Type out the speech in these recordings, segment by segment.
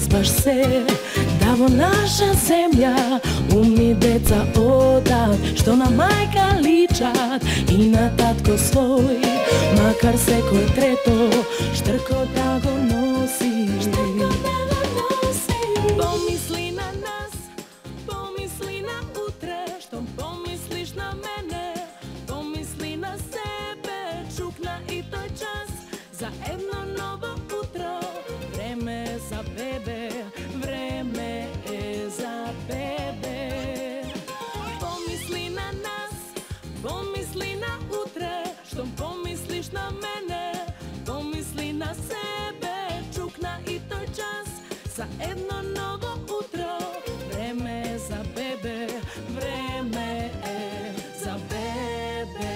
разбаш се, да во наша земја умни деца одат, што на мајка личат и на татко свој, макар секој трето штрко да го носи. Помисли на нас, помисли на утре, што помислиш на мене, помисли на себе, чукна и тој час за едно ново утро. Време е за бебе, време е за бебе. Помисли на нас, помисли на утре, што помислиш на мене, помисли на себе, чукна и тој час за едно ново утро. Време е за бебе, време е за бебе.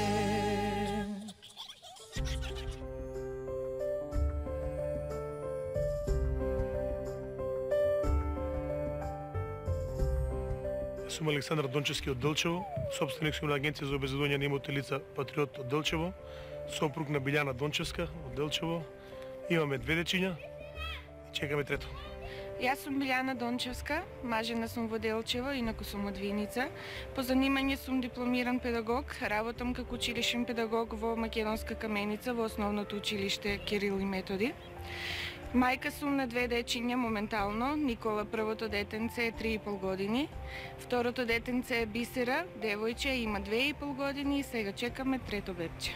Сум Александар Дончевски од Делчево, собственик сум на агенција за обезбедување на имоти лица Патриот од Делчево, сопруг на Билјана Дончевска од Делчево. Имаме 2 дечиња и чекаме трето. Јас сум Билјана Дончевска, мажена сум во Делчево, инаку сум од Виница. По занимање сум дипломиран педагог, работам како училишен педагог во Македонска Каменица во основното училиште Кирил и Методи. Мајка сум на 2 дечиња моментално. Никола, првото детенце е 3,5 години. Второто детенце е Бисера, девојче, има 2,5 години и сега чекаме трето бебче.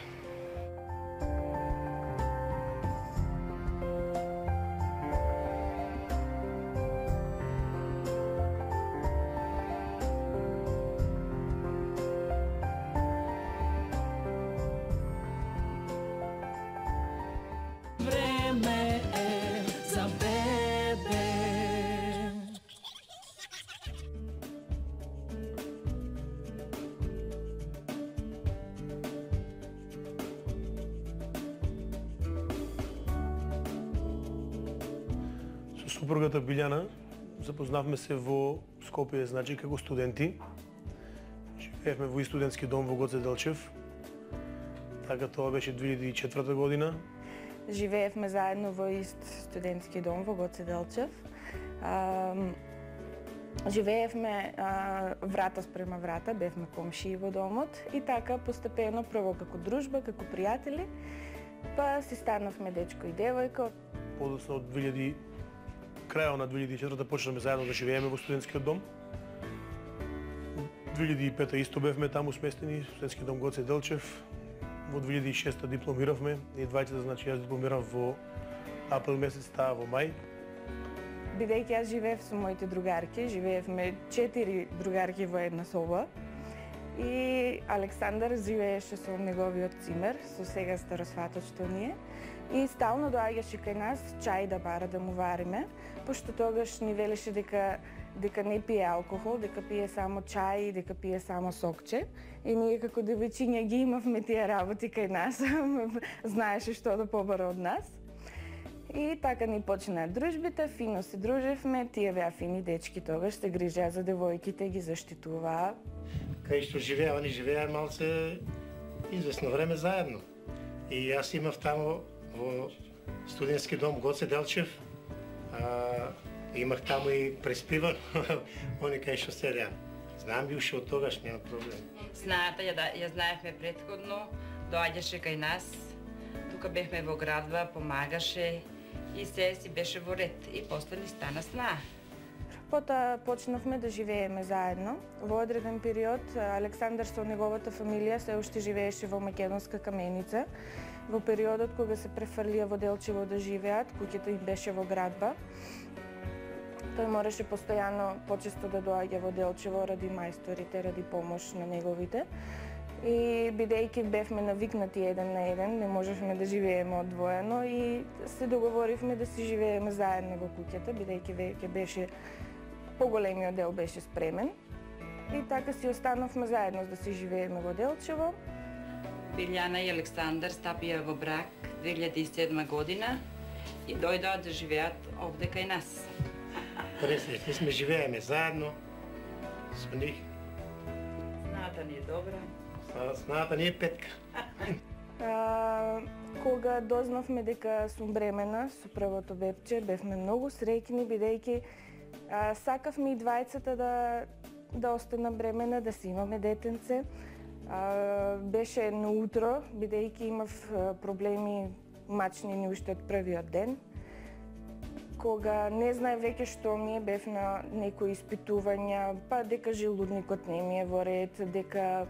Време е за бебе. Со супругата Билјана запознавме се во Скопје, значи како студенти. Живеевме во студентски дом во Гоце Делчев. Така тоа беше 2004 година. Живеевме заедно во ист студентски дом во Гоце Делчев. Живеевме врата спрема врата, бевме комшии во домот и така постепено, прво како дружба, како пријатели, па си станавме дечко и девојка. Подоцна од крајот на 2004 почнавме заедно да живееме во студентскиот дом. 2005 исто бевме таму сместени, студентски дом Гоце Делчев. Во 2006 дипломиравме и двајцата, значи јас дипломирав во април месец, таа во мај. Бидејќи јас живеев со моите другарки, живеевме 4 другарки во една соба и Александар живееше со неговиот цимер, со сега старосватот што ние, и стално доаѓаше кај нас чај да бара да му вариме, пошто тогаш ни велеше дека не пие алкохол, дека пие само чај, дека пие само сокче. И ние како девојчиња ги имавме тие работи кај нас, знаеше што да побара од нас. И така ни почнаа дружбите, фино се дружевме, тие беа фини дечки тогаш, се грижеа за девојките, ги заштитуваа. Кај што живеа, они живеа малце известно време заедно. И јас имав таму во студентски дом Гоце Делчев, имах таму и преспиван, они кај што седеа. Знам би уште од тогаш, нема проблем. Знаата ја знаевме претходно, доаѓаше кај нас, тука бевме во градба, помагаше и се си беше во ред и после ни стана снаа. Потоа почнавме да живееме заедно. Во одреден период Александар со неговата фамилија се уште живееше во Македонска Каменица. Во периодот кога се префрлија во Делчево да живеат, куќето им беше во градба. Тој мораше постојано почесто да доаѓа во Делчево ради мајсторите, ради помош на неговите. И бидејќи бевме навикнати еден на еден, не можевме да живееме одвоено и се договоривме да си живееме заедно во куќата, бидејќи веќе беше поголемиот дел беше спремен. И така си останавме заедно да си живееме во Делчево. Билјана и Александар стапија во брак 2007 година и дојдоа да живеат овде кај нас. Пресечни сме, живееме заедно со нив. Знаата ни е добра. Знаата ни е петка. Кога дознавме дека сум бремена со првото бебче, бевме многу среќни, бидејќи сакавме и двајцата да остана бремена, да си имаме детенце. Беше едно утро, бидејќи имав проблеми мачнини уште од првиот ден. Кога не знае веќе што ми е, бев на некои испитувања, па дека желудникот не ми е во ред, дека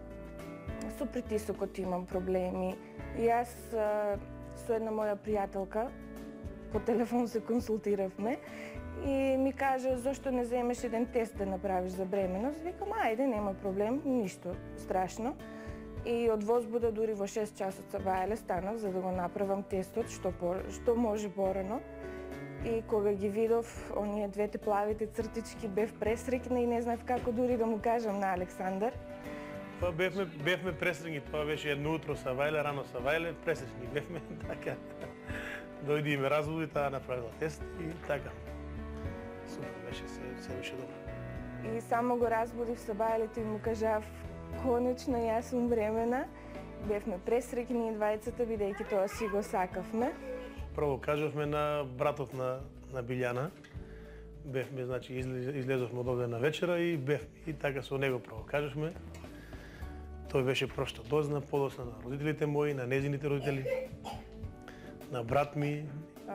со притисокот имам проблеми. И јас со една моја пријателка по телефон се консултиравме и ми кажа зошто не земеш еден тест да направиш за бременост. Викам, ајде, нема проблем, ништо страшно. И од возбуда дури во 6 часот сабајле станав за да го направам тестот што може порано. И кога ги видов оние двете плавите цртички, бев пресреќна и не знаев како дури да му кажам на Александар. Па бевме пресреќни, тоа беше едно утро сабајле, рано сабајле, пресреќни бевме, така. Дојди и ме разбуди, таа направила тест и така. Супер беше, се беше добро. И само го разбудив сабајлето и му кажав, конечно јас сум бремена. Бевме пресреќни и двајцата, бидејќи тоа си го сакавме. Прво кажавме на братот на Билјана. Бевме, значи, излезовме од овде на вечера и бевме. И така со него прво кажавме. Тој беше прошто дозна, подосна на родителите мои, на незините родители, на брат ми.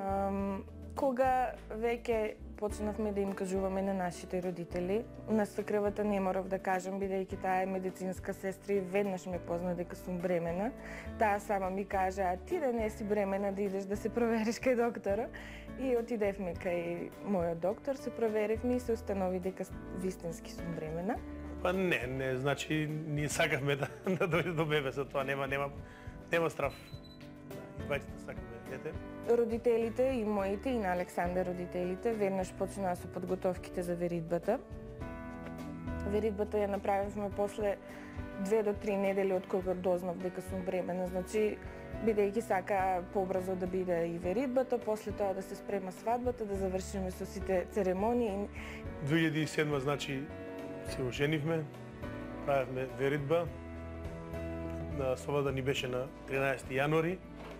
Кога веќе почнавме да им кажуваме на нашите родители, на свекрвата не морав да кажам, бидејќи таа е медицинска сестра и веднаш ме позна дека сум бремена. Таа сама ми кажа, а ти да не си бремена да идеш да се провериш кај доктора. И отидевме кај мојот доктор, се проверивме и се установи дека вистински сум бремена. Па не, значи ние сакавме да дојде до бебе, за тоа нема страф. Двајцата сакаме дете. Родителите и моите и на Александар родителите веднаш почнаа со подготовките за веридбата. Веридбата ја направивме после 2 до 3 недели од кога дознав дека сум бремена, значи бидејќи сака побрзо да биде и веридбата, после тоа да се спрема свадбата, да завршиме со сите церемонии. 2007 значи се оженивме, правевме веридба. Свадбата ни беше на 13 јануари.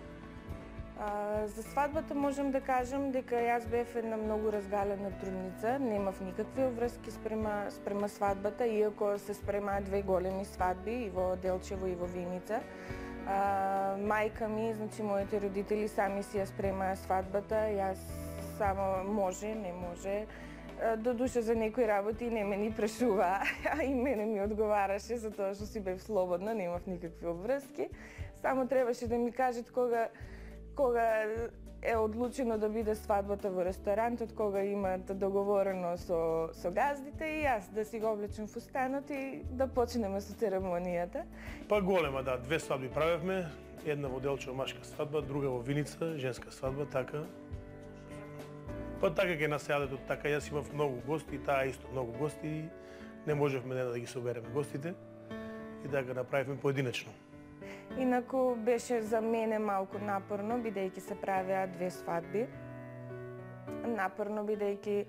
За свадбата можам да кажам дека јас бев една многу разгалена трудница, немав никакви обврски спрема свадбата, иако се спремаа 2 големи свадби и во Делчево и во Виница. Мајка ми, значи моите родители сами си ја спремаа свадбата, јас само може, не може. До душа за некои работи не ме ни прашува, а и мене ми одговараше за тоа што си бев слободна, немав никакви обврски. Само требаше да ми кажат кога е одлучено да биде свадбата во ресторантот, кога имат договорено со газдите и јас да си го облечем фустанот и да почнеме со церемонијата. Па голема, да, 2 свадби правевме, една во Делчево машка свадба, друга во Виница женска свадба, така. Па така ќе населето, така јас имав многу гости, таа исто многу гости и не можевме да ги собереме гостите и така направивме поединечно. Инаку беше за мене малку напорно, бидејќи се правеа 2 свадби. Напорно бидејќи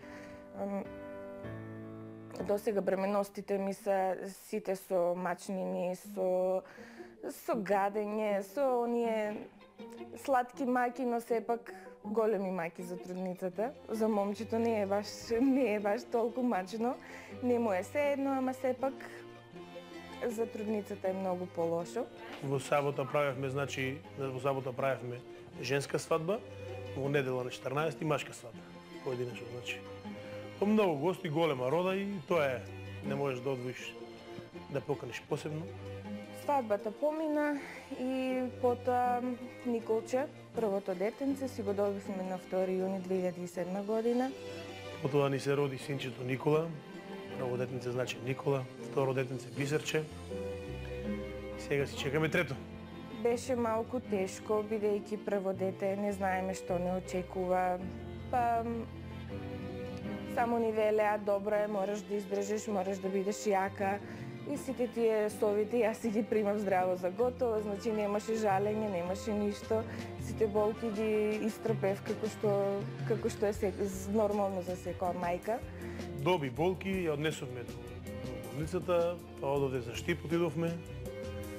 досега бременостите ми се сите со мачнини, со гадење, со оние сладки маки, но сепак големи маки за трудницата. За момчето не е баш толку мачно. Не му е се едно, ама сепак за трудницата е многу полошо. Во сабота правевме, значи, женска свадба, во недела на 14 машка свадба. Поединечно, значи. По многу гости, голема рода и тоа е. Не можеш да одвоиш да поканиш посебно. Свадбата помина и потоа Николче, првото детенце, си го добивме на 2 јуни 2007 година. Потоа ни се роди синчето Никола. Прво детенце значи Никола, второ детенце Бисерче. Сега си чекаме трето. Беше малку тешко, бидејќи прво дете не знаеме што не очекува. Па само ни велеа, добро е, мораш да издржиш, мораш да бидеш јака. И сите тие совити јас си ги примав здраво за готово, значи немаше жалење, немаше ништо. Сите болки ги истрпев како што е нормално за секоја мајка. Доби болки ја однесовме до болницата, па одовде за Штип отидовме.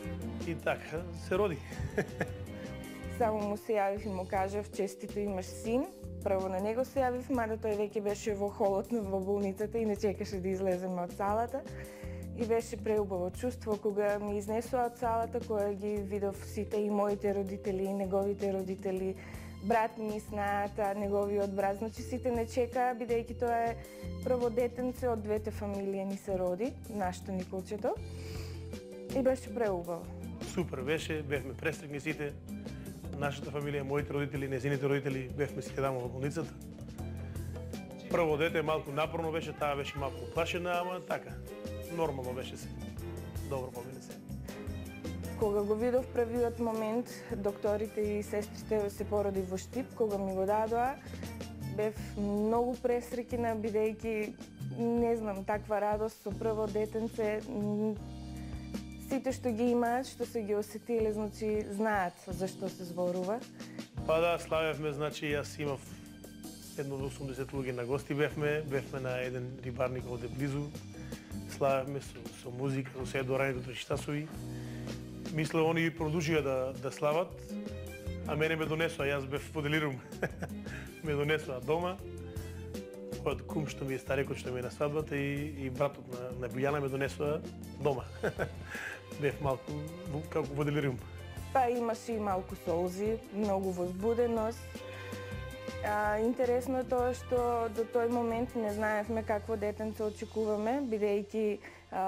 И така се роди. Само му се јавив и му кажав, честито имаш син. Прво на него се јавив, мада тој веќе беше во холот во болницата и не чекаше да излеземе од салата. И беше преубаво чувство кога ми изнесоа од салата, кога ги видов сите и моите родители, и неговите родители, брат ми знаат, неговиот брат. Значи сите не чекаа, бидејќи тоа е прво детенце од двете фамилии ни се роди, нашето Николчето. И беше преубаво. Супер беше, бевме престригни сите. Нашата фамилија, моите родители, незините родители, бевме сите тамо во болницата. Прво дете малку напорно беше, таа беше малку уплашена, ама така, нормално беше се. Добро помине се. Кога го видов првиот момент, докторите и сестрите се породи во Штип, кога ми го дадоа, бев многу пресреќена, бидејќи, не знам, таква радост со прво детенце, сите што ги имаат, што се ги осетиле, значи знаат за што се зборува. Па да, славевме, значи јас имав едно 80 луѓе на гости бевме на еден рибарник овде близу. Славевме со музика, со се до раните 3 часови. Мисля, они продолжија да слават, а мене ме донесоа, јас бев во делирум. Ме донесоа дома. Од кум што ми е старекот што ми е на свадбата и братот на Билјана ме донесоа дома. Бев малку како во делирум. Па имаше и малку солзи, многу возбуденост. Интересно е тоа што до тој момент не знаевме какво детенце очекуваме, бидејќи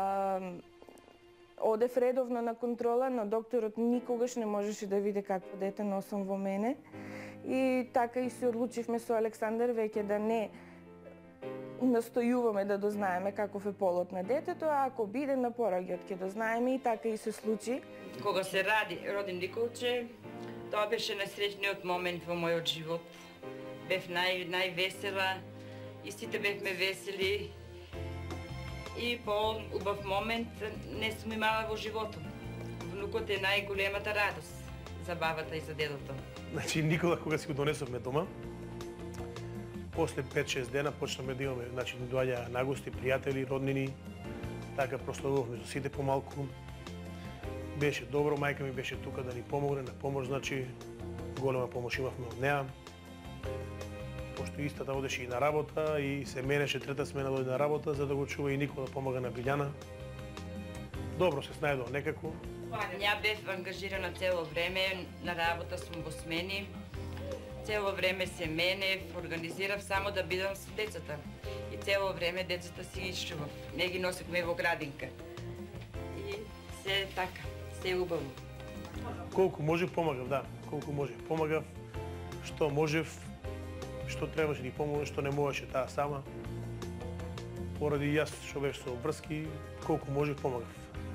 одев редовно на контрола, но докторот никогаш не можеше да види какво дете носам во мене. И така и се одлучивме со Александар веќе да не настојуваме да дознаеме каков е полот на детето, а ако биде на пораѓајот ќе дознаеме, и така и се случи. Кога се роди Николче, тоа беше најсреќниот момент во мојот живот. Бев највесела и сите бевме весели. И по-убав момент не сум имала во животот. Внукот е најголемата радост за бабата и за дедото. Значи, Никола, кога си го донесовме дома, после 5-6 дена почнаме да имаме, значи, доаѓа нагости, пријатели, роднини, така прославувавме со сите помалку. Беше добро, мајка ми беше тука да ни помогне, на помош, значи, голема помош имавме од неа. Пошто истата одеше и на работа и се менеше трета смена дојде на работа за да го чува и Никола помага на Билјана. Добро се снајдоа некако. Ја бев ангажирана цело време, на работа сум во смени. Цело време се менев, организирав само да бидам со децата. И цело време децата си ги чував. Не ги носевме во градинка. И се така, се убаво. Колку можев помагав, да. Колку можев помагав. Што можев, што требаше да помогне, што не можеше таа сама. Поради јас што беше со врски, колку можев помагав.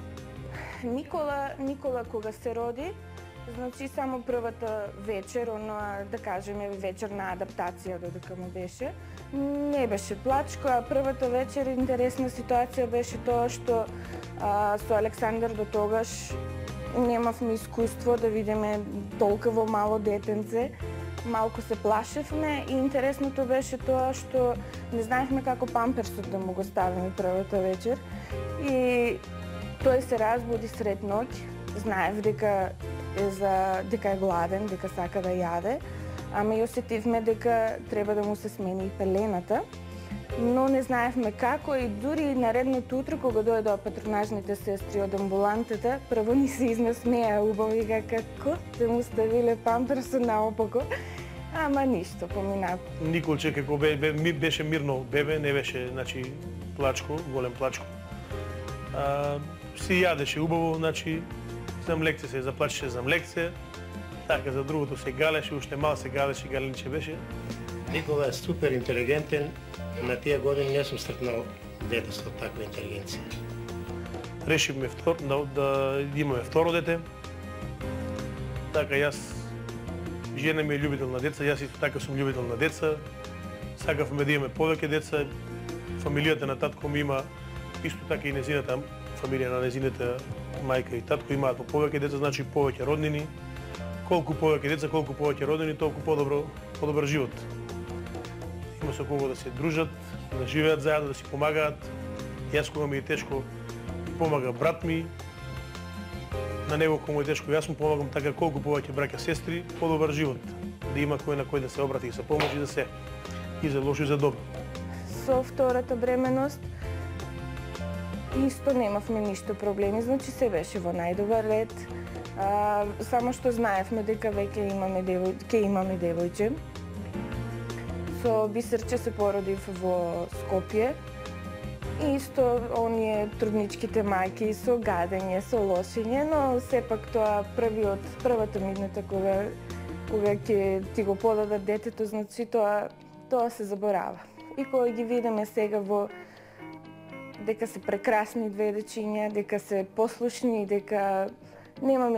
Никола кога се роди, значи само првата вечер, да кажеме вечерна адаптација додека му беше, не беше плачко, а првата вечер интересна ситуација беше тоа што со Александар до тогаш немавме искуство да видиме толкова мало детенце. Малку се плашевме и интересното беше тоа што не знаевме како памперсот да му го ставиме првата вечер. И тој се разбуди сред ноќ, знаев дека е гладен, дека сака да јаде, ама и осетивме дека треба да му се смени и пелената, но не знаевме како и дури наредното утро кога дојдоа патронажните сестри од амбулантата, прво ни се изнасмеа убаво и како те му ставиле памперсот наопако, ама ништо, помина. Николче како беше мирно бебе, не беше, значи, плачко, голем плачко. Си јадеше убаво, значи, за млекце се заплачеше за млекце, така за другото се галеше, уште мал се галеше, галенче беше. Никола е супер интелигентен, на тие години не сум стркнал дете со таква интелигенција. Решивме да имаме второ дете. Така јас, жена ми е љубител на деца, јас исто така сум љубител на деца. Сакавме да имаме повеќе деца. Фамилијата на татко ми има исто така и незината фамилија на незината мајка и татко имаат по повеќе деца, значи повеќе роднини. Колку повеќе деца, колку повеќе роднини, толку подобар живот. Има со кого да се дружат, да живеат заедно, да си помагаат. Јас кога ми е тешко, помага брат ми. на него кому е тешко, јас му помагам така колку повеќе браќа сестри, подобар живот, да има кој на кој да се обрати и за помош и за се, и за лошо и за добро. Со втората бременост исто немавме ништо проблеми, значи се беше во најдобар ред. Само што знаевме дека веќе имаме девојче. Со Бисерче се породив во Скопје. И исто оние трудничките мајки со гадење, со лошење, но сепак тоа првата минута кога ќе ти го подадат детето, значи тоа се заборава. И кога ги видиме сега дека се прекрасни две дечиња, дека се послушни, дека немаме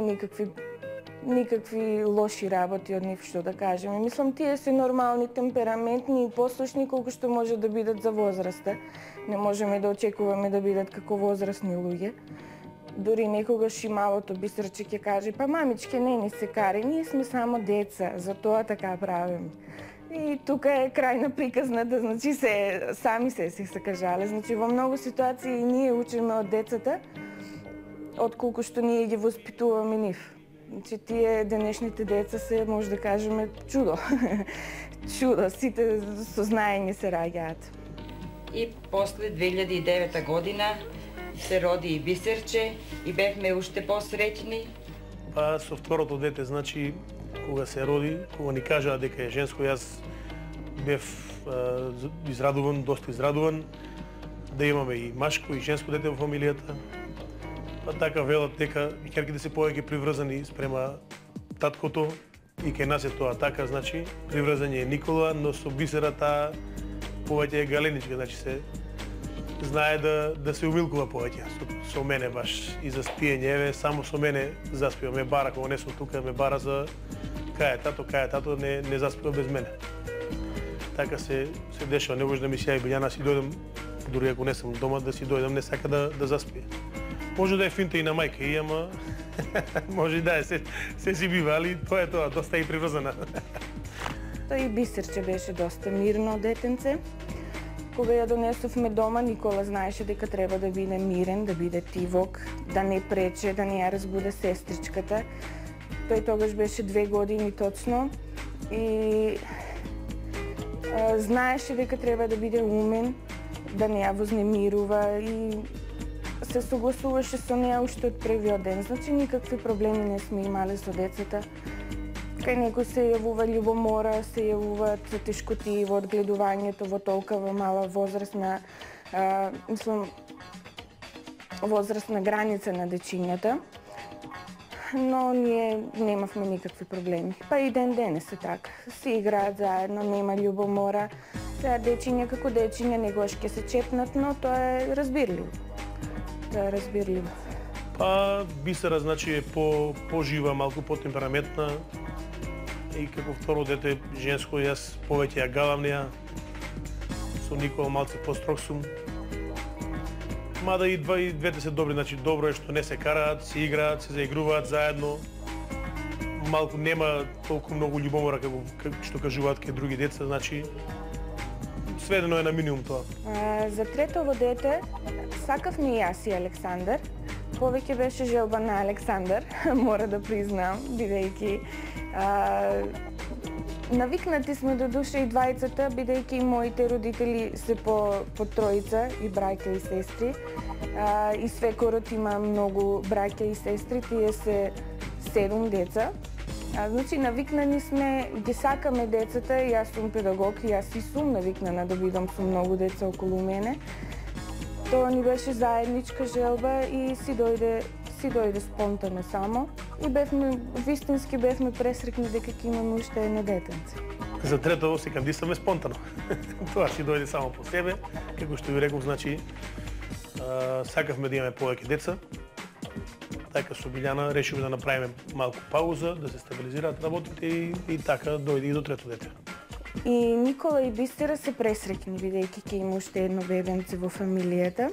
никакви лоши работи од нив, што да кажеме. Мислам, тие се нормални, темпераментни и послушни колку што може да бидат за возраста. Не можеме да очекуваме да бидат како возрастни луѓе. Дори некогаш и малото Бисерче ќе каже: па мамичке, не ни се кари, ние сме само деца, затоа така правиме. И тука е крајна приказната, значи сами се кажале. Значи во многу ситуации ние учиме од децата, отколку што ние ги воспитуваме нив. Значи тие денешните деца се, може да кажеме, чудо. Чудо, сите со знаење се раѓаат. И после 2009 година се роди и Бисерче и бевме уште посреќни. Па со второто дете, значи, кога се роди, кога ни кажаа дека е женско, јас бев израдуван, доста израдуван, да имаме и машко и женско дете во фамилијата. Па така велат дека ќерките се повеќе приврзани спрема таткото и кај нас е тоа така, значи приврзање е Никола, но со Бисера таа повеќе е галеничка, значи се знае да се умилкува повеќе со мене баш и за спиење, еве само со мене заспива, ме бара кога не сум тука, ме бара за кај е тато, не заспива без мене. Така се дешава, не може да ми се јави Билјана, си дојдам, дури ако не сум дома, да си дојдам, не сака да заспие. Може да е финта и на мајка и, ама може и да е, се си бива, али тоа е тоа, доста и приврзана. Тој и Бисерче беше доста мирно детенце. Кога ја донесовме дома, Никола знаеше дека треба да биде мирен, да биде тивок, да не прече, да не ја разбуде сестричката. Тој тогаш беше 2 години точно и знаеше дека треба да биде умен, да не ја вознемирува и се согласуваше со неја уште од првиот ден. Значи никакви проблеми не сме имале со децата. Кај некој се јавува љубомора, се јавуваат тешкоти во одгледувањето во толкова мала возрастна, возрастна граница на дечињата. Но ние немавме никакви проблеми. Па и ден денес е така. Си играат заедно, нема љубомора. Сега дечиња како дечиња негош ќе се чепнат, но тоа е разбирливо. Па Бисера, значи, е пожива, малку потемпераментна. И како второ дете женско, јас повеќе ја галам неја. Со Никола малце построг сум. Мада и двете се добри, значи добро е што не се караат, се играат, се заигруваат заедно. Малку нема толку многу љубомора како што кажуваат кај други деца, значи сведено е на минимум тоа. За третово дете сакавме и јас и Александар. Повеќе беше желба на Александар, мора да признам, бидејќи навикнати сме до душа и двајцата, бидејќи моите родители се по тројца и браќа и сестри. И свекорот има многу браќа и сестри, тие се 7 деца. Значи навикнани сме, ги сакаме децата, јас сум педагог, јас и сум навикнана да бидам со многу деца околу мене. Тоа ни беше заедничка желба и си дојде спонтано само. И вистински бевме пресрекни дека ќе имаме уште едно детенце. За третово се кандидисаме спонтано. Тоа си дојде само по себе. Како што ви реков, значи, сакавме да имаме повеќе деца. Така со Билјана решивме да направиме малку пауза, да се стабилизираат работите и така дојде и до трето дете. И Никола и Бисера се пресрекни, бидејќи ќе има уште едно бебенце во фамилијата.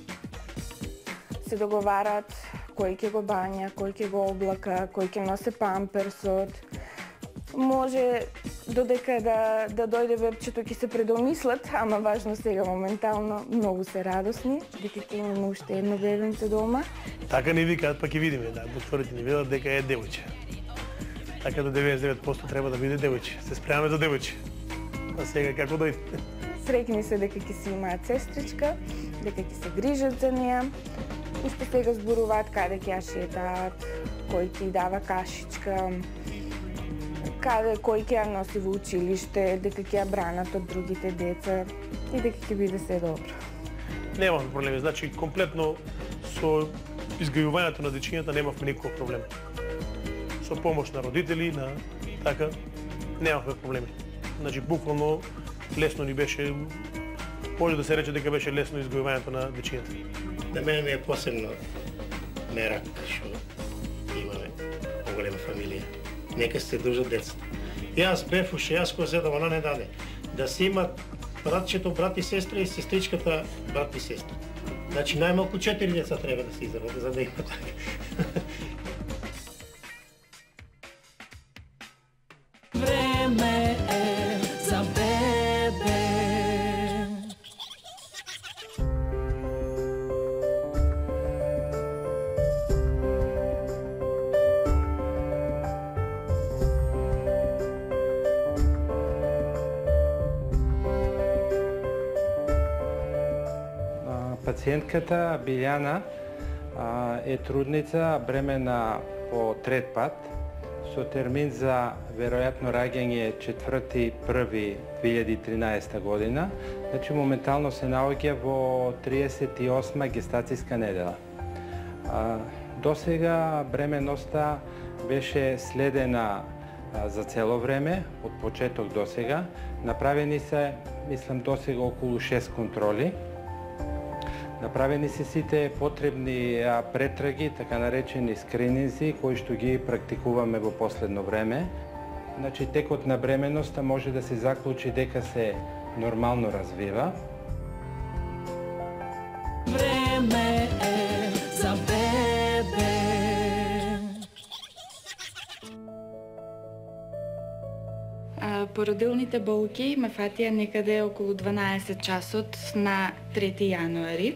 Се договараат кој ќе го бања, кој ќе го облака, кој ќе носи памперсот. Може додека да дојде вебчето ќе се предомислат, ама важно сега моментално многу се радосни, дека ќе имаме уште едно бебенце дома. Така ни викаат, па ќе видиме, да, докторите ни велат дека е девојче. Така до 99% треба да биде девојче. Се спремаме за девојче. А сега како дојде? Среќни се дека ќе си имаат сестричка, дека ќе се грижат за неа. Уште сега зборуваат каде ќе ја шетаат, кој ќе ја дава кашичка, кој ќе ја носи во училиште, дека ќе ја бранат од другите деца и дека ќе биде се добро. Немаме проблеми, значи комплетно со изгајувањето на дечињата немавме никаков проблем. Со помош на родители, на така, немавме проблеми. Значи буквално лесно ни беше, може да се рече дека беше лесно изгајувањето на дечињата. На мене ми е посебно мерак што имаме поголема фамилија. Нека се дружат децата. Јас бев уште, јас кој седам, она не даде. Да се имат братчето, брат и сестра и сестричката, брат и сестра. Значи најмалку 4 деца треба да се изработи за да има така. Време е за бебе. Пациентката Билјана е трудница, бремена по трет пат, со термин за веројатно раѓање 4.1.2013 година. Значи, моментално се наоѓа во 38 гестацијска недела. Досега бременоста беше следена за цело време, од почеток до сега. Направени се, мислам, досега околу 6 контроли. Направени се сите потребни претраги, така наречени скрининзи, кои што ги практикуваме во последно време. Значи, текот на бременоста може да се заклучи дека се нормално развива. Време е за бебе. Породилните болки ме фатија некаде околу 12 часот на 3 јануари.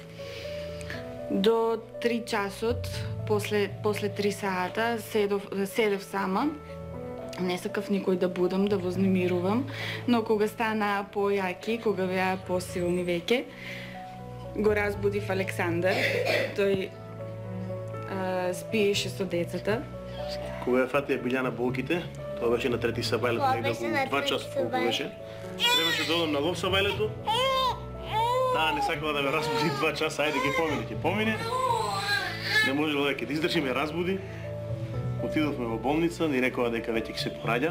До 3 часот, после 3 сата, седев сама. Не сакав никој да будам, да вознемирувам, но кога стана појаки, кога беа посилни веќе, го разбудив Александар. Тој спиеше со децата. Кога ја фатија Билјана болките, тоа беше на 3 сабајлето, негде околу 2 часа колку беше. Требаше да одам на лов сабајлето. Таа не сакала да ме разбуди 2 часа, ајде ќе помине. Не можела дека да издржи, ме разбуди. Отидовме во болница, ни рекоа дека веќе ќе се пораѓа.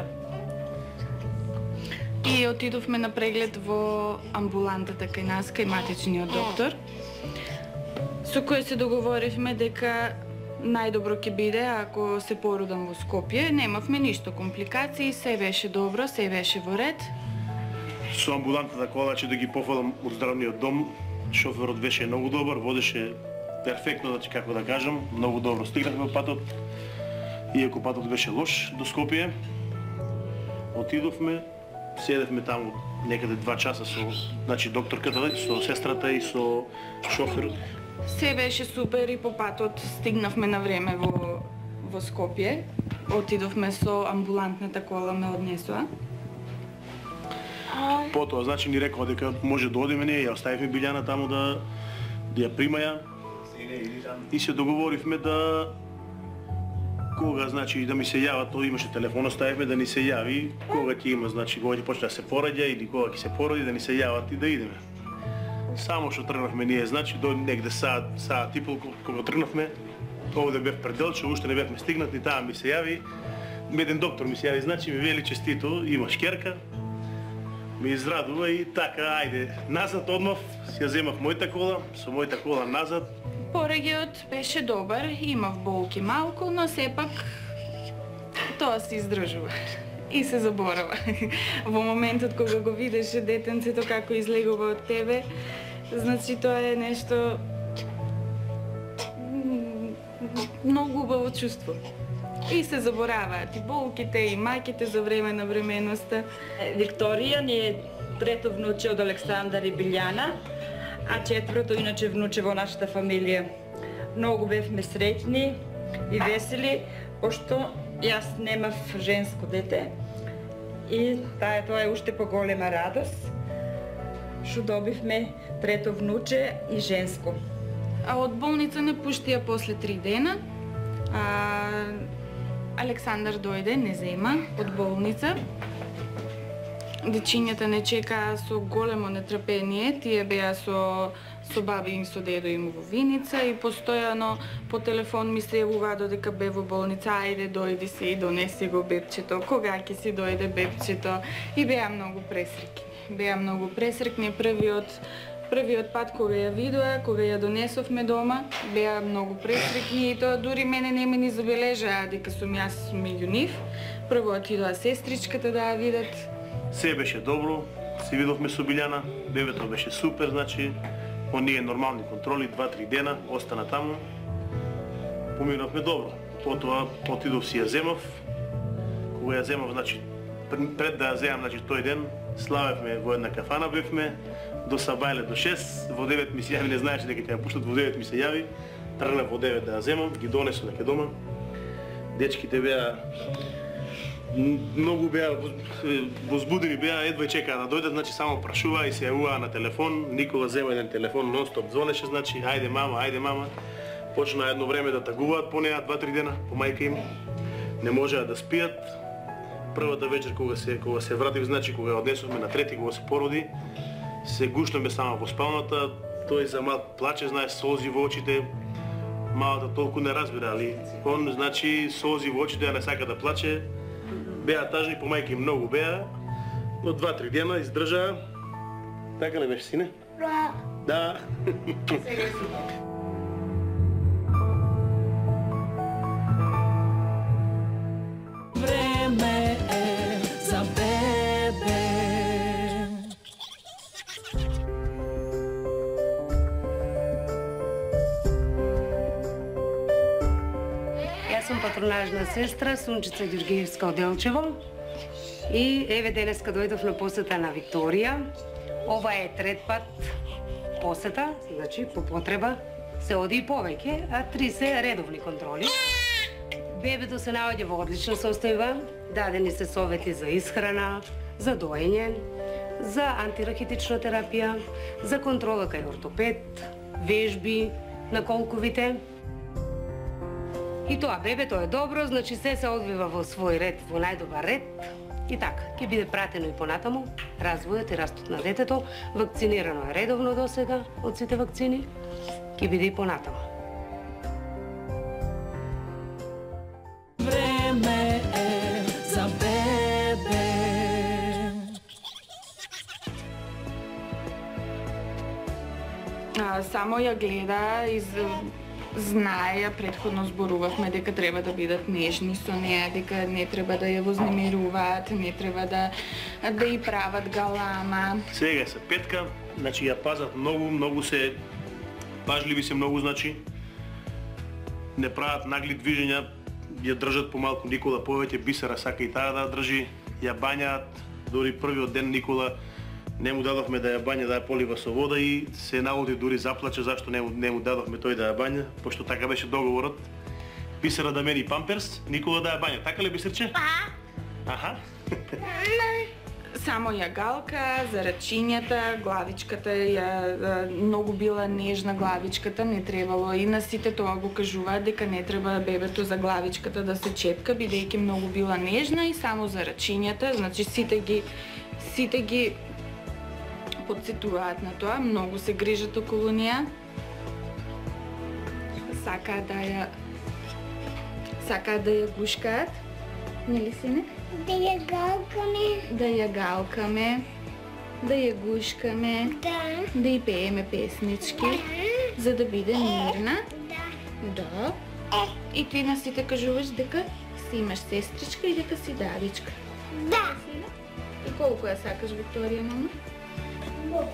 И отидовме на преглед во амбулантата кај нас, кај матичниот доктор, со кој се договоривме дека најдобро ќе биде ако се породам во Скопје. Немавме ништо компликации, се беше добро, се беше во ред. Со амбулантата кола, че да ги пофалам од здравниот дом, шоферот беше многу добар, водеше перфектно, значи како да кажам, многу добро стигнахме патот. Иако патот беше лош до Скопје, отидовме, седевме таму некаде 2 часа со, значи, докторката, со сестрата и со шоферот. Се беше супер и по патот стигнавме на време во Скопје. Отидовме со амбулантната кола, ме однесоа. Потоа, значи, ни рекоа дека може да одиме, ние ја оставивме Билјана таму да ја примаја и се договоривме да кога, значи, да ми се јава, тоа имаше телефон, оставивме да ни се јави, кога ќе има, значи, кога ќе почне да се пораѓа или кога ќе се породи, да ни се јават и да идеме. Само што тргнавме ние, значи, до негде саат и пол, кога тргнавме, овде бев пред Делчево, уште не бевме стигнати, таа ми се јави, еден доктор ми се јави, значи, ми вели честито, имаш керка, ми израдува и така, ајде, назад одмав, си ја земав мојата кола, со мојата кола назад. Пораѓајот беше добар, имав болки малку, но сепак тоа се издржува и се заборава. Во моментот кога го видеше детенцето како излегува од тебе, значи тоа е нешто многу убаво чувство. И се забораваат и болките, и майките за време на бременността. Викторија ни е трето внуче од Александар и Билјана, а четврто иначе внуче во нашата фамилија. Многу бевме среќни и весели, пошто јас немав женско дете и тоа е уште поголема радост што добивме трето внуче и женско. А од болница не пуштија после 3 дена. Александар дојде, не зема од болница. Дечињата не чекаа со големо нетрпение, тие беа со баби им, со дедо им во Виница и постојано по телефон ми се јавуваа додека бе во болница, ајде дојди си и донеси го бебчето, кога ќе си дојде бебчето, и беа многу пресрекни. Првиот пат кога ја видоа, кога ја донесовме дома, беа многу пресрекни и тоа дури мене не ме ни забележаа дека сум јас меѓу нив. Прво отидоа сестричката да ја видат. Се беше добро, се видовме со Билјана, бебето беше супер, значи, оние нормални контроли, 2-3 дена, остана таму. Поминавме добро. Потоа отидов си ја земав. Кога ја земав, значи, пред да ја земам, значи, тој ден, славевме во една кафана бевме, до Сабајле до 6, во 9 ми се јави, не знаеше дека ќе ја пуштат, во 9 ми се јави, тргнав во 9 да ја земам, ги донесо неке дома. Дечките беа многу беа возбудени, беа едва чекаа да дојдат, значи само прашуваа и се јавуваа на телефон. Никола зема еден телефон, нон-стоп звонеше, значи ајде мама. Почна едно време да тагуваат по неа 2-3 дена, по мајка им. Не можеа да спијат. Првата вечер кога се вратив, значи кога ја однесовме на трети, кога се породи, се гушнаме само во спалната. Тој за мал плаче, знаеш, солзи во очите. Малата толку не разбира, али он, значи, солзи во очите, а не сака да плаче. Беа тажни, по мајки многу беа. Од 2-3 дена издржаа. Така ли беше, сине? Да. Време е за бебе. Јас сум патронажна сестра Сунчица Ѓургиевска од Делчево и еве денеска дојдов на посета на Викторија. Ова е трет пат посета, значи по потреба се оди и повеќе, а 3 се редовни контроли. Бебето се наоѓа во одлична состојба, дадени се совети за исхрана, за доење, за антирахитична терапија, за контрола кај ортопед, вежби на колковите. И тоа бебето е добро, значи се одвива во свој ред, во најдобар ред. И така, ќе биде пратено и понатаму развојот и растот на детето, вакцинирано е редовно досега од сите вакцини, ќе биде и понатаму. Време е за бебе. Само ја гледа и знае, предходно зборувавме дека треба да бидат нежни со неа, дека не треба да ја вознемируваат, не треба да ја прават галама. Сега се петка, значи ја пазат многу се пажливи се многу, значи не прават нагли движења, ја држат помалку. Никола повеќе Бисера сака и таа да ја држи, ја бањаат. Дори првиот ден Никола не му дадовме да ја бања, да ја полива со вода и се наоди, дури заплаче зашто не му дадовме тој да ја бања, пошто така беше договорот. Бисера да мени памперс, Никола да ја бања. Така ли, Бисерче? Аха. Само ја галка, за рачињата, главичката ја многу била нежна главичката, не требало и на сите тоа го кажуваат дека не треба бебето за главичката да се чепка, бидејќи многу била нежна и само за рачињата, значи сите ги подсетуваат на тоа, многу се грижат околу неа. Сакаат да ја гушкаат, нели сине? Да ја галкаме. Да ја галкаме, да ја гушкаме, да ја пееме песнички, за да биде мирна. Да. И ти на сите кажуваш дека си имаш сестричка и дека си дадичка. Да. И колку ја сакаш Викторија, мама? Многу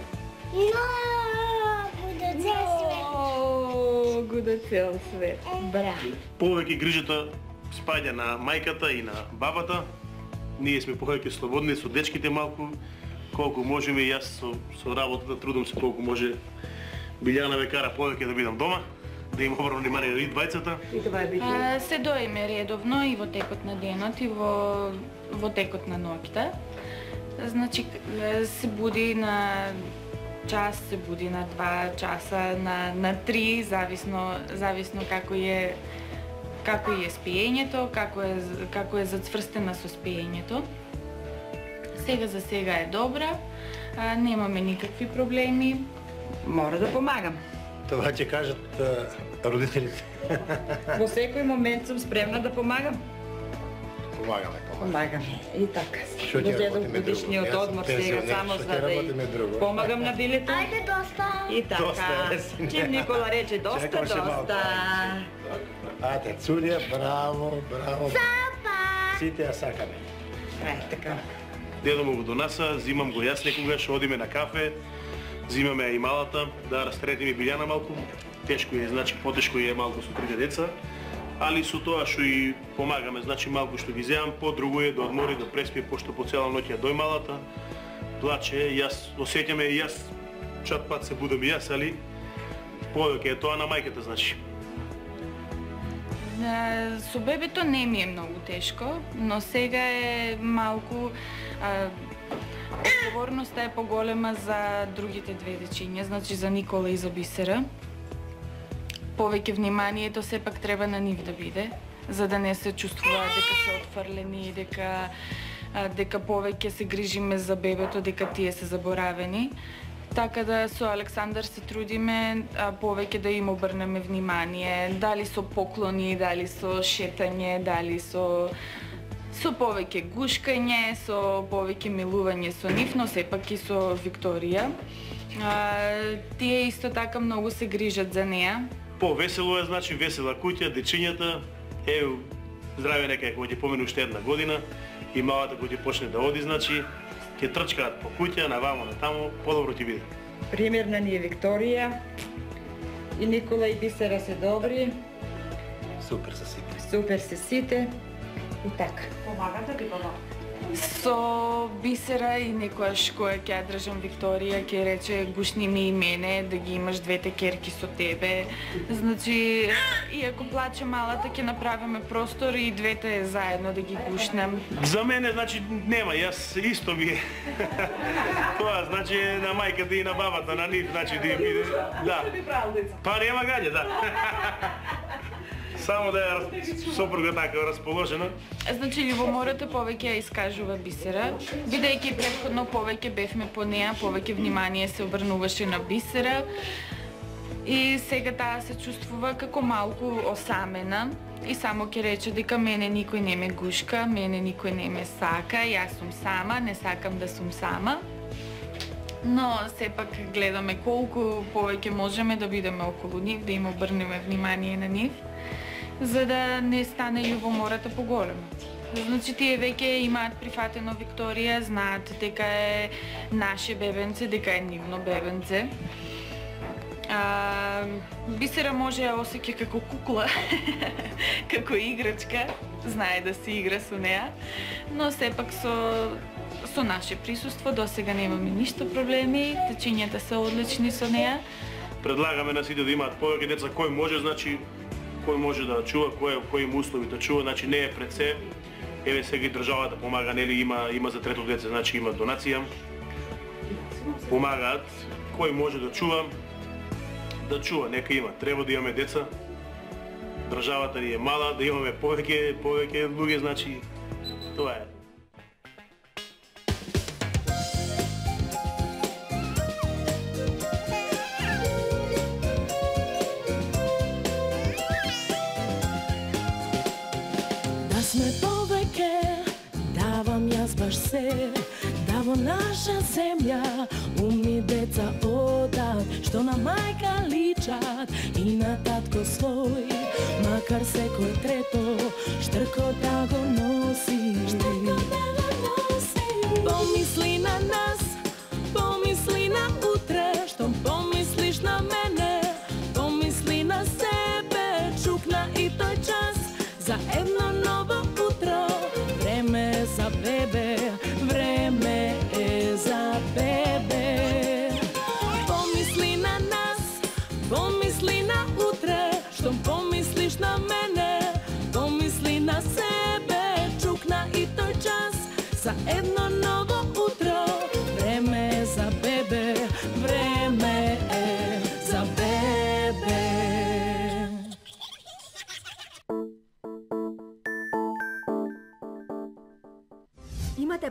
да цел свет. Многу да цел свет. Браво. Повеќе грижата спаѓа на мајката и на бабата. Ние сме повеќе слободни со дечките малку, колку можеме и јас со работата трудам се колку може. Билјана ме кара повеќе да бидам дома, да им обрнам внимание на двајцата. И това е битно. Се доиме редовно и во текот на денот и во текот на ноќта. Значи се буди на час, се буди на 2 часа, на 3, зависно како е спиењето, како е зацврстена со спиењето. Сега за сега е добра, немаме никакви проблеми. Мора да помагам. Това ќе кажат родителите. Во секој момент сум спремна да помагам. Помагаме. Помагам. И така. Што ќе Дозедов работиме друго? годишниот Јас сум одмор сега пензионер, само што за ќе да работиме друго? помагам на билето. Ајде, доста. И така. Доста е, сине. Чим Никола рече доста, Чекаше малку. доста. Ајде, Цулија, браво. Папа. Сите ја сакаме. Така. Дедо го донаса, зимам го јас некогаш, одиме на кафе, зимаме и малата, да растретиме Билјана малку. Тешко е, значи потешко е малку со трите деца, али со тоа што и помагаме, значи малку што ги земам, по-друго е да одмори, да преспи, пошто по цела ноќ ја дој малата, плаче, јас осеќаме и јас, чат пат се будам и јас, али повеќе е тоа на мајката, значи. Со бебето не ми е многу тешко, но сега е малку одговорноста е поголема за другите две дечиња, значи за Никола и за Бисера. Повеќе вниманието сепак треба на нив да биде, за да не се чувствуваат дека се отфрлени, дека повеќе се грижиме за бебето, дека тие се заборавени. Така да со Александар се трудиме повеќе да им обрнеме внимание, дали со поклони, дали со шетање, дали со повеќе гушкање, со повеќе милување со нив, но сепак и со Викторија. Тие исто така многу се грижат за неа. По-весело е, значи весела куќа, дечињата, здраве нека кога ќе помине уште една година и малата кога ќе почне да оди, значи ќе трчкаат по куќа, навамо на таму, подобро ќе биде. Примерна ни е Викторија. И Никола и Бисера се добри. Супер се сите. Супер се сите. И така. Помагате ли, баба? Со Бисера и некојаш која ќе ја држам Викторија, ќе рече гушни ми и мене, да ги имаш двете керки со тебе. Значи, иако плаче малата, ќе направиме простор и двете заедно да ги гушнем. За мене, значи, нема, јас исто ми е. Тоа, значи, на мајката и на бабата, на нив, значи, да им биде. Да. Па нема гаѓа, да. Само да е сопруга така расположена. Значи, љубомората повеќе ја искажува Бисера, бидејќи претходно повеќе бевме по неа, повеќе внимание се обрнуваше на Бисера. И сега таа се чувствува како малку осамена и само ќе рече дека мене никој не ме гушка, мене никој не ме сака, јас сум сама, не сакам да сум сама. Но сепак гледаме колку повеќе можеме да бидеме околу нив, да им обрнеме внимание на нив, за да не стане љубомората поголема. Значи тие веќе имаат прифатено Викторија, знаат дека е наше бебенце, дека е нивно бебенце. Бисера може ја осеќа како кукла, како играчка, знае да се игра со неа, но сепак со наше присуство до сега немаме ништо проблеми, дечињата се одлични со неа. Предлагаме на сите да имаат повеќе деца, кој може, значи, кој може да чува, кои им услови да чува, значи не е пред се. Еве сега и државата помага, нели има за трето дете, значи има донација. Помагаат, кој може да чува, нека има. Треба да имаме деца. Државата ни е мала, да имаме повеќе луѓе, значи тоа е. Сме повеќе, давам јас баш се, да во наша земја умни деца одат, што на мајка личат и на татко свој, макар секој трето штрко да го носи. Помисли на нас, помисли на утре, што помислиш на мене, помисли на себе, чукна и тој час за едно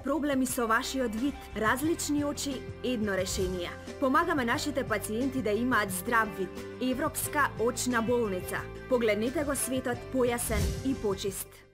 проблеми со вашиот вид, различни очи, едно решение. Помагаме нашите пациенти да имаат здрав вид. Европска очна болница. Погледнете го светот појасен и почист.